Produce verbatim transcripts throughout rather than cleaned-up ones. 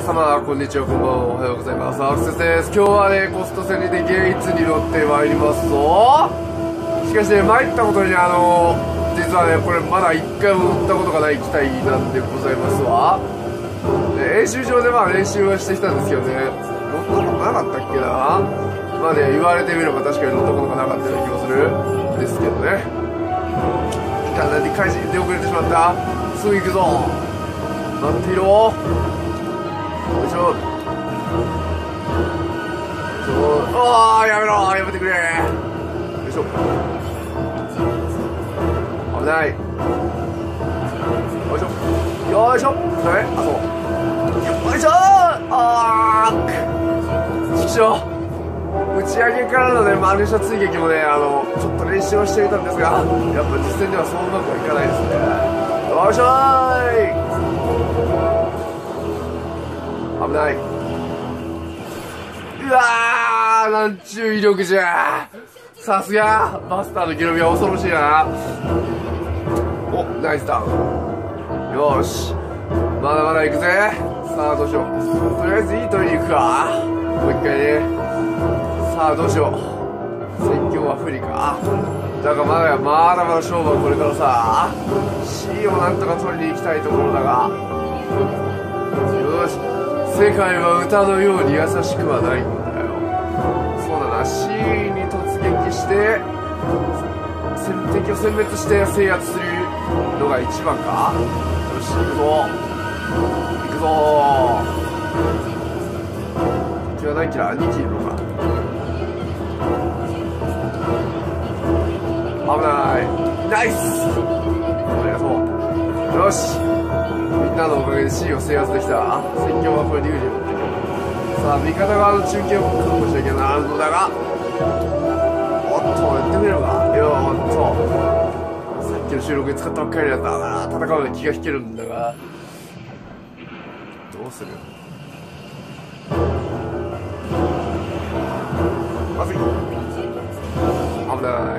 様、こんにちは、こんばんは、おはようございます。アクセスです。今日はね、コスト戦にてゲイツに乗ってまいりますぞ。しかしね、参ったことにね、あのー、実はね、これまだ一回も乗ったことがない機体なんでございますわ。で演習場でまあ練習はしてきたんですけどね、乗ったことなかったっけな。まあね、言われてみれば確かに乗ったことがなかったような気もするんですけどね。いや、なんで開始出遅れてしまった。すぐ行くぞ。待っていろ。よいしょ。ああ、やめろ、やめてくれ。よいしょ。危ない。よいしょ。よいしょ。ダメ。あ、そう。よいしょ。ああ。ちくしょう。打ち上げからのね、マルシャ追撃もね、あの、ちょっと練習をしていたんですが、やっぱ実戦ではそううまくはいかないですね。よいしょーい。危ない。うわー、なんちゅう威力じゃ。さすがバスターのゲロビは恐ろしいな。お、ナイスダウン。よーし、まだまだ行くぜ。さあどうしよう。とりあえずいい取りに行くか。もう一回ね。さあどうしよう。戦況は不利か。だがまだまだまだ勝負はこれからさ。 C をなんとか取りに行きたいところだが、よし、世界は歌のように優しくはないんだよ。そうだな、 C に突撃して敵を殲滅して制圧するのが一番か。よし、行くぞ行くぞ。敵は何機だ。に機いるのか。危ない。ナイス、ありがとう。よし、みんなのおかげで C を制圧できた。戦況はこれ有利に持っていく。さあ味方側の中継を確保しなきゃならんのだが、おっとやってみればよ。おっとさっきの収録に使ったばっかりだったから戦うのに気が引けるんだが、どうする。まずい。危ない。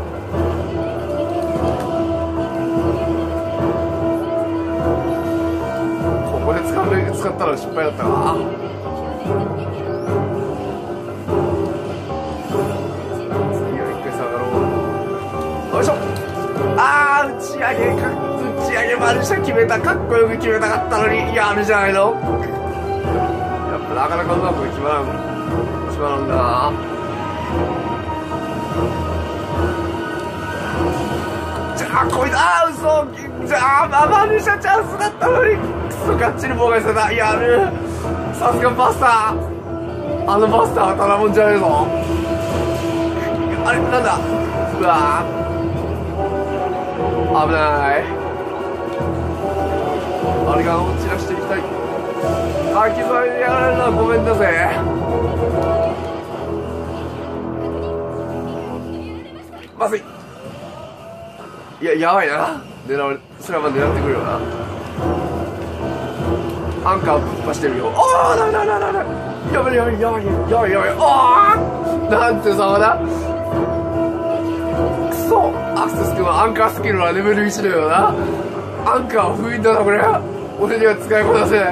ここで使う使ったら失敗だったな。次は一回下がろう。よいしょ。あー、打ち上げか、打ち上げマルシャ決めた。かっこよく決めたかったのにやるじゃないの。やっぱなかなかうまく決まらん決まらんな。じゃあこいつ、あー嘘。じゃあマルシャチャンスだったのにクソがっちり妨害された。やる。さすがバスター。あのバスターはただもんじゃねえぞ。あれなんだ。うわー、危ない。あれが落ち出していきたい。あ、傷あれでやられるのはごめんだぜ。まずい。いや、やばいな。狙われ、それはまあ狙ってくるよな。アンカーぶっ破してるよ。おー、なになになになに、やばいやばいやばいやばいやばい。おー、なんて様だ。くそ、アクセス君はアンカースキルはレベルいちだよな。アンカー封印だなこれ。俺には使いこなせない。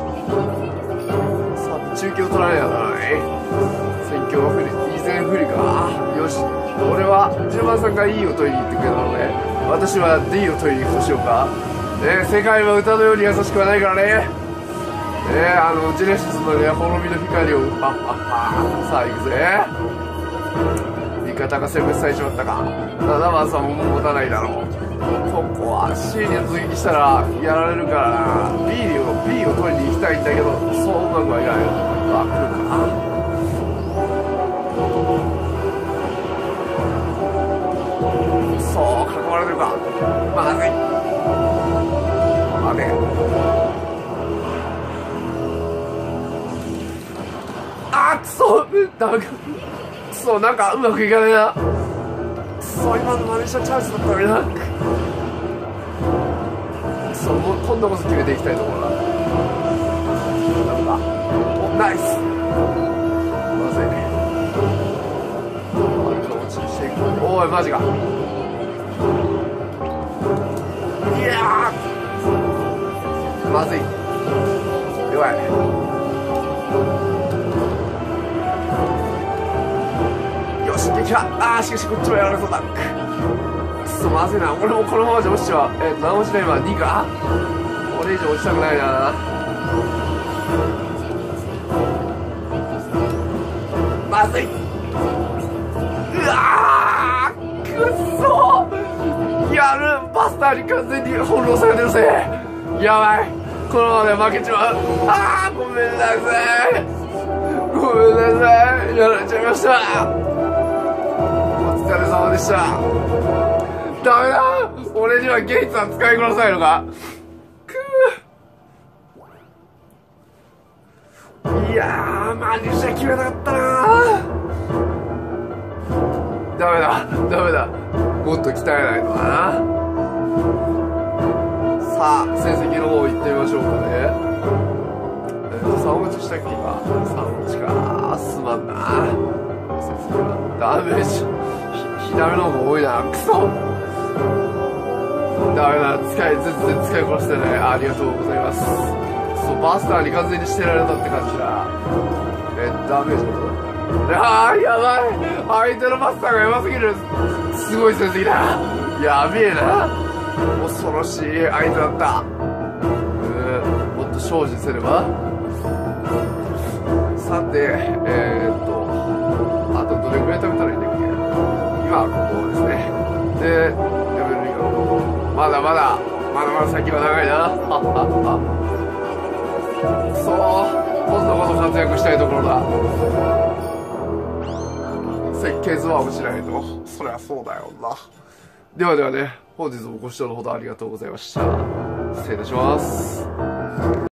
さあ中継を取られやな。戦況は不利、依然不利か。よし、俺はじゅうばんさんが E を取りに行ってくれたので、私は D を取りに行くとしようか。ね、世界は歌のように優しくはないからね。ね、あのジェネシスのね、滅びの光を、あああ、さあ行くぜ。味方が殲滅されちまったか。ななばんさんももう持たないだろう。ここは C に突撃したらやられるからな。 B を B を取りに行きたいんだけど、そううまくはいかない。あ、来るか。そう、囲まれてるか。まずい。待て。あっ、くそ、ダメか。くそ、なんかうまくいかないな。くそ、今のマネージャーチャージだったのにな。くそ、もう今度こそ決めていきたいところだ。なんだ。お、ナイス。まずいね。あれが落ちしていく。おい、マジか。いやー、まずい。よ弱い。よし、撃破。あー、しかしこっちもやられそうだ。くそ、まずいな。俺もこのままじゃ落ちちゃう。えっと、何もしない今、にか。これ以上落ちたくないな。まずい。うわー、くっそー。やる。バスターに完全に翻弄されてるぜ。やばい。このままで負けちまう。あー、ごめんなさい。ごめんなさい。やられちゃいました。お疲れ様でした。ダメだ。俺にはゲイツは使いこなさないのか。くー。いやー、マジじゃ決めなかったなー。ダメだ。ダメだ。もっと鍛えないとだな。さあ、成績の方行ってみましょうかね。えっと、さん落ちしたっけ今。さん落ちか。すまんな。成績は。ダメージ。ひ、左の方が多いな。くそ。ダメだ。使い、全然使いこなしてない。ありがとうございます。そう、バスターに完全にしてられたって感じだ。え、ダメージことだ。あー、やばい。相手のバスターがやばすぎる。すごい成績だ。やべえな。恐ろしい相手だった。うん、もっと精進すれば。さて、えー、っと、あとどれくらい食べたらいいんだっけ。今はここですね。で、レベルにがまだまだ、まだまだ先は長いな。はっはっは。くそー、今度こそ活躍したいところだ。設計図は落ちないと。そりゃそうだよな。ではではね、本日もご視聴のほどありがとうございました。失礼いたします。